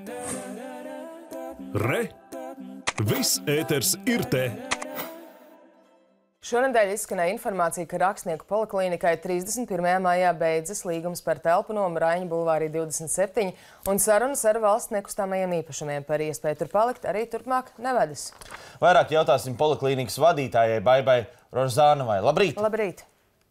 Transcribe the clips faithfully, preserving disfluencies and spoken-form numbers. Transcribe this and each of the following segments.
Re! Viss ēters ir te! Šonedēļ izskanēja informācija, ka Rakstnieku poliklīnikai trīsdesmit pirmajā maijā beidzas līgums par telpu nomu Raiņu bulvārī divdesmit septiņi, un sarunas ar valsts nekustamajiem īpašumiem par iespēju tur palikt arī turpmāk nevedas. Vairāk jautāsim poliklīnikas vadītājai Baibai Rožānovai. Labrīt! Labrīt!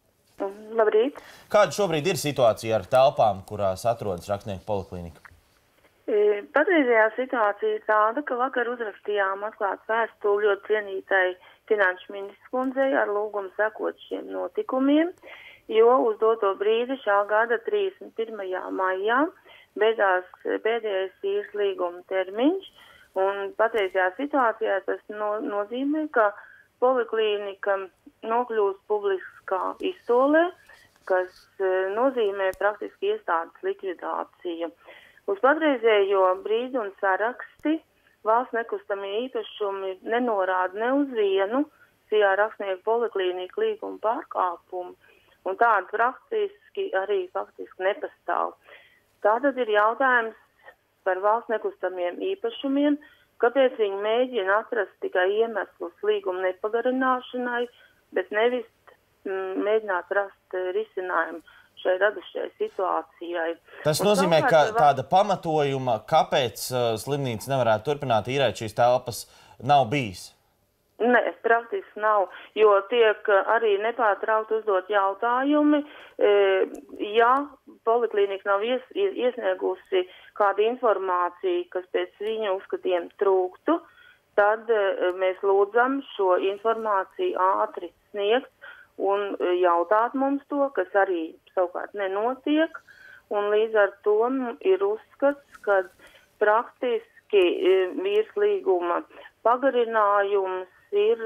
Labrīt! Kāda šobrīd ir situācija ar telpām, kurās atrodas Rakstnieku poliklīnika? Patreizējā situācija ir tāda, ka vakar uzrakstījām atklāt vēstuli ļoti cienītai finanšu ministres kundzei ar lūgumu sekot šiem notikumiem, jo uz doto brīdi šā gada trīsdesmit pirmajā maijā beidzās pēdējais īres līguma termiņš, un patreizējā situācijā tas no, nozīmē, ka poliklīnika nokļūst publiskā izsolē, kas nozīmē praktiski iestādes likvidāciju. Uz patreizējo brīdi un saraksti valsts nekustamie īpašumi nenorāda ne uz vienu šajā Rakstnieku poliklīnika līguma pārkāpumu, un tāda praktiski arī faktiski nepastāv. Tātad ir jautājums par valsts nekustamiem īpašumiem, kāpēc viņi mēģina atrast tikai iemeslus līguma nepagarināšanai, bet nevis mm, mēģināt rast risinājumu šai radušai situācijai. Tas nozīmē, ka tāda pamatojuma, kāpēc uh, slimnīca nevarētu turpināt īrēt šīs telpas, nav bijis? Nē, praktiski nav, jo tiek arī nepārtraukt uzdot jautājumi. E, ja poliklīnika nav ies, iesniegusi kādu informāciju, kas pēc viņu uzskatiem trūktu, tad e, mēs lūdzam šo informāciju ātri sniegt un jautāt mums to, kas arī savukārt nenotiek, un līdz ar to ir uzskats, ka praktiski īres līguma pagarinājums ir,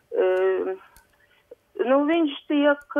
nu, viņš tiek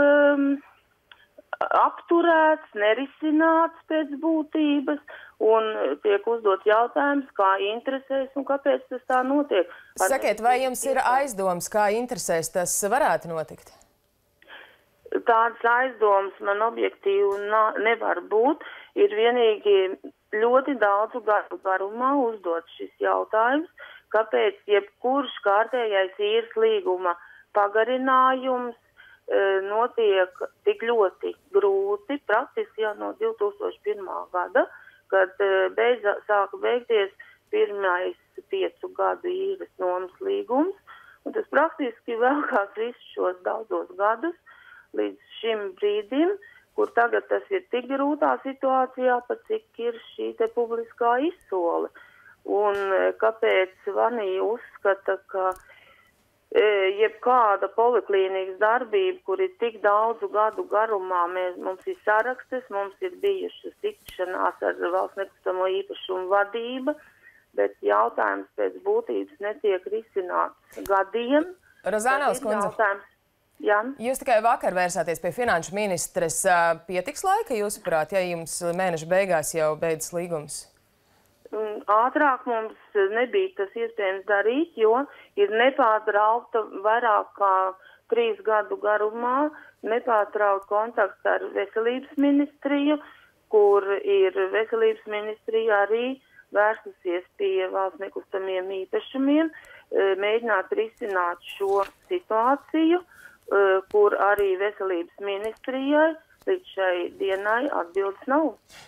apturēts, nerisināts pēc būtības, un tiek uzdot jautājums, kā interesēs un kāpēc tas tā notiek. Sakiet, vai jums ir aizdoms, kā interesēs tas varētu notikt? Tādas aizdomas man objektīvi nevar būt. Ir vienīgi ļoti daudzu gadu garumā uzdot šis jautājums, kāpēc jebkurš kārtējais īres līguma pagarinājums e, notiek tik ļoti grūti, praktiski jau no divi tūkstoši pirmā gada, kad e, beidza, sāka beigties pirmais piecu gadu īres nomas līgums, un tas praktiski vēlkās visus šos daudzos gadus, līdz šim brīdim, kur tagad tas ir tik grūtā situācijā, pat cik ir šī te publiskā izsole. Un kāpēc Vanija uzskata, ka e, jebkāda poliklīnikas darbība, kur ir tik daudzu gadu garumā, mēs, mums ir sarakstes, mums ir bijušas tikšanās ar valsts nekustamo īpašumu vadība, bet jautājums pēc būtības netiek risināts gadiem. Rozānovas kundze. Jā. Jūs tikai vakar vērsāties pie finanšu ministres. Pietiks laika, jūsuprāt, ja jums mēneša beigās jau beidzas līgums? Ātrāk mums nebija tas iespējams darīt, jo ir nepārtraukta vairāk kā trīs gadu garumā nepārtraukt kontakts ar veselības ministriju, kur ir veselības ministrija arī vērsusies pie valsts nekustamiem īpašumiem, mēģināt risināt šo situāciju, kur arī veselības ministrijai līdz šai dienai atbildes nav.